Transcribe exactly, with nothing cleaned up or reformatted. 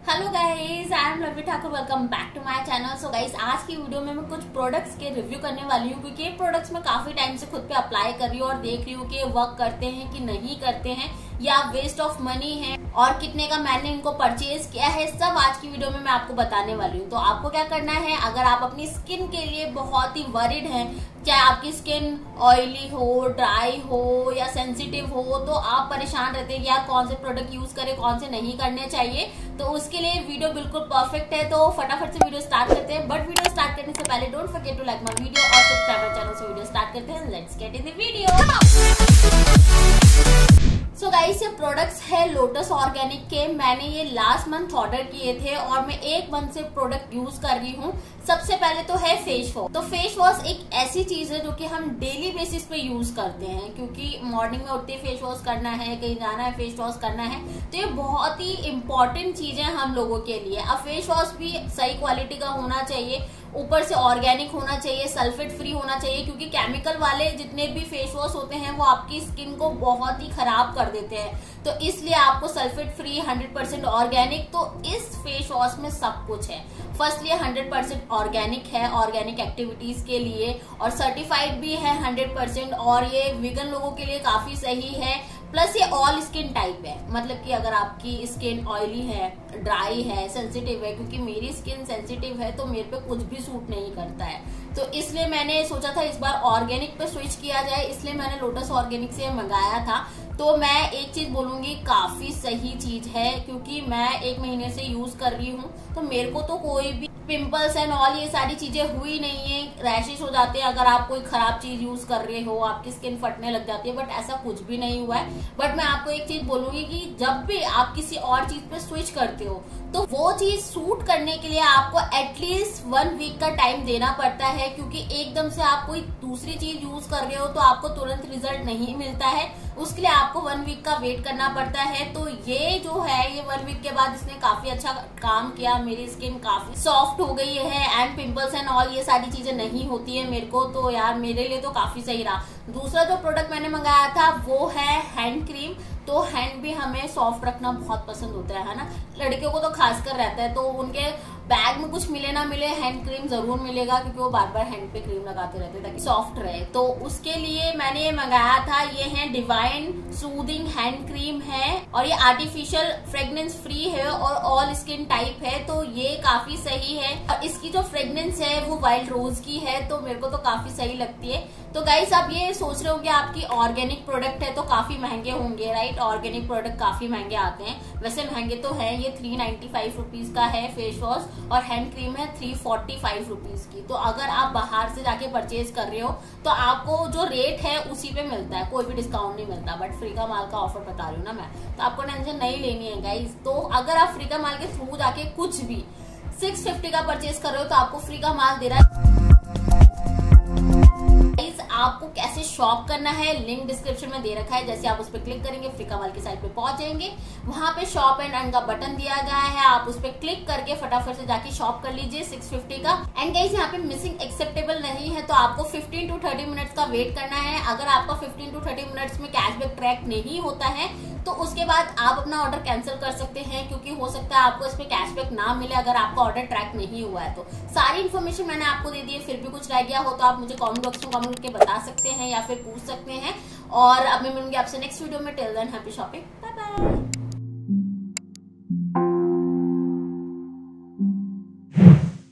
Hello guys, I am Lovely Thakur. Welcome back to my channel. So guys, आज की video में मैं कुछ प्रोडक्ट्स के रिव्यू करने वाली हूँ, क्योंकि ये प्रोडक्ट्स मैं काफी टाइम से खुद पे अप्लाई कर रही हूँ और देख रही हूँ कि ये वर्क करते हैं कि नहीं करते हैं, या वेस्ट ऑफ मनी है और कितने का मैंने इनको परचेज किया है, सब आज की वीडियो में मैं आपको बताने वाली हूँ। तो आपको क्या करना है, अगर आप अपनी स्किन के लिए बहुत ही वरिड हैं, चाहे आपकी स्किन ऑयली हो, ड्राई हो या सेंसिटिव हो, तो आप परेशान रहते हैं यार कौन से प्रोडक्ट यूज करें, कौन से नहीं करने चाहिए, तो उसके लिए वीडियो बिल्कुल परफेक्ट है। तो फटाफट से वीडियो स्टार्ट करते हैं। बट वीडियो स्टार्ट करने से पहले don't forget to like my video और सब्सक्राइब माय चैनल। से वीडियो स्टार्ट करते हैं, let's get in the video. So guys, ये प्रोडक्ट्स है लोटस ऑर्गेनिक के। मैंने ये लास्ट मंथ ऑर्डर किए थे और मैं एक मंथ से प्रोडक्ट यूज कर रही हूँ। सबसे पहले तो है फेस वॉश। तो फेस वॉश एक ऐसी चीज है जो कि हम डेली बेसिस पे यूज करते हैं, क्योंकि मॉर्निंग में उठते फेस वॉश करना है, कहीं जाना है फेस वॉश करना है, तो ये बहुत ही इंपॉर्टेंट चीज है हम लोगों के लिए। अब फेस वॉश भी सही क्वालिटी का होना चाहिए, ऊपर से ऑर्गेनिक होना चाहिए, सल्फेट फ्री होना चाहिए, क्योंकि केमिकल वाले जितने भी फेस वॉश होते हैं वो आपकी स्किन को बहुत ही खराब कर देते हैं। तो इसलिए आपको sulphate free, hundred percent organic, तो इस फेस वॉश में सब कुछ है। फर्स्टली हंड्रेड परसेंट ऑर्गेनिक है, ऑर्गेनिक एक्टिविटीज के लिए, और सर्टिफाइड भी है हंड्रेड परसेंट, और ये वीगन लोगों के लिए काफी सही है। प्लस ये ऑल स्किन टाइप है, मतलब कि अगर आपकी स्किन ऑयली है, ड्राई है, सेंसिटिव है, क्योंकि मेरी स्किन सेंसिटिव है तो मेरे पे कुछ भी सूट नहीं करता है, तो इसलिए मैंने सोचा था इस बार ऑर्गेनिक पे स्विच किया जाए, इसलिए मैंने लोटस ऑर्गेनिक से मंगाया था। तो मैं एक चीज बोलूंगी, काफी सही चीज है, क्योंकि मैं एक महीने से यूज कर रही हूँ, तो मेरे को तो कोई भी पिंपल्स एंड ऑल ये सारी चीजें हुई नहीं है। रैशेस हो जाते हैं अगर आप कोई खराब चीज यूज कर रहे हो, आपकी स्किन फटने लग जाती है, बट ऐसा कुछ भी नहीं हुआ है। बट मैं आपको एक चीज बोलूंगी कि जब भी आप किसी और चीज पे स्विच करते हो, तो वो चीज सूट करने के लिए आपको एटलीस्ट वन वीक का टाइम देना पड़ता है, क्योंकि एकदम से आप कोई दूसरी चीज यूज कर रहे हो तो आपको तुरंत रिजल्ट नहीं मिलता है, उसके लिए आपको वन वीक का वेट करना पड़ता है। तो ये जो है, ये वन वीक के बाद इसने काफी अच्छा काम किया, मेरी स्किन काफी सॉफ्ट हो गई है, एंड पिंपल्स एंड ऑल ये सारी चीजें नहीं होती है मेरे को, तो यार मेरे लिए तो काफी सही रहा। दूसरा जो प्रोडक्ट मैंने मंगाया था वो है हैंड क्रीम। तो हैंड भी हमें सॉफ्ट रखना बहुत पसंद होता है ना, लड़कियों को तो खासकर रहता है, तो उनके बैग में कुछ मिले ना मिले, हैंड क्रीम जरूर मिलेगा, क्योंकि वो बार बार हैंड पे क्रीम लगाते रहते हैं ताकि सॉफ्ट रहे। तो उसके लिए मैंने ये मंगाया था। ये है डिवाइन सूदिंग हैंड क्रीम है, और ये आर्टिफिशियल फ्रेग्रेंस फ्री है और ऑल स्किन टाइप है, तो ये काफी सही है। और इसकी जो फ्रेग्रेंस है वो वाइल्ड रोज की है, तो मेरे को तो काफी सही लगती है। तो गाइस, आप ये सोच रहे होंगे आपकी ऑर्गेनिक प्रोडक्ट है तो काफी महंगे होंगे, राइट? ऑर्गेनिक प्रोडक्ट काफी महंगे आते हैं, वैसे महंगे तो है। ये थ्री नाइन्टी फाइव रुपीज का है फेस वॉश, और हैंड क्रीम है थ्री फोर्टी फाइव रुपीज की। तो अगर आप बाहर से जाके परचेज कर रहे हो तो आपको जो रेट है उसी पे मिलता है, कोई भी डिस्काउंट नहीं मिलता। बट फ्री का माल का ऑफर बता रही हूँ ना मैं, तो आपको टेंशन नहीं लेनी है गाइस। तो अगर आप फ्री का माल के थ्रू जाके कुछ भी सिक्स फिफ्टी का परचेज कर रहे हो तो आपको फ्री का माल दे रहा है। आपको कैसे शॉप करना है लिंक डिस्क्रिप्शन में दे रखा है, जैसे आप उस पर क्लिक करेंगे फ्री कमाल की साइट पे पहुंच जाएंगे। वहां पे शॉप एंड अर्न का बटन दिया गया है, आप उस पर क्लिक करके फटाफट से जाके शॉप कर लीजिए सिक्स फिफ्टी का। एंड गाइस, यहाँ पे मिसिंग एक्सेप्टेबल नहीं है, तो आपको फिफ्टीन टू थर्टी मिनट्स का वेट करना है। अगर आपका फिफ्टीन टू थर्टी मिनट्स में कैशबैक ट्रैक नहीं होता है तो उसके बाद आप अपना ऑर्डर कैंसिल कर सकते हैं, क्योंकि हो सकता है आपको इसमें कैशबैक ना मिले अगर आपका ऑर्डर ट्रैक नहीं हुआ है। तो सारी इन्फॉर्मेशन मैंने आपको दे दी है, फिर भी कुछ रह गया हो तो आप मुझे कमेंट बॉक्स में कमेंट करके बता सकते हैं या फिर पूछ सकते हैं। और अब मैं मिलूंगी आपसे नेक्स्ट वीडियो में। Till then happy shopping, bye bye.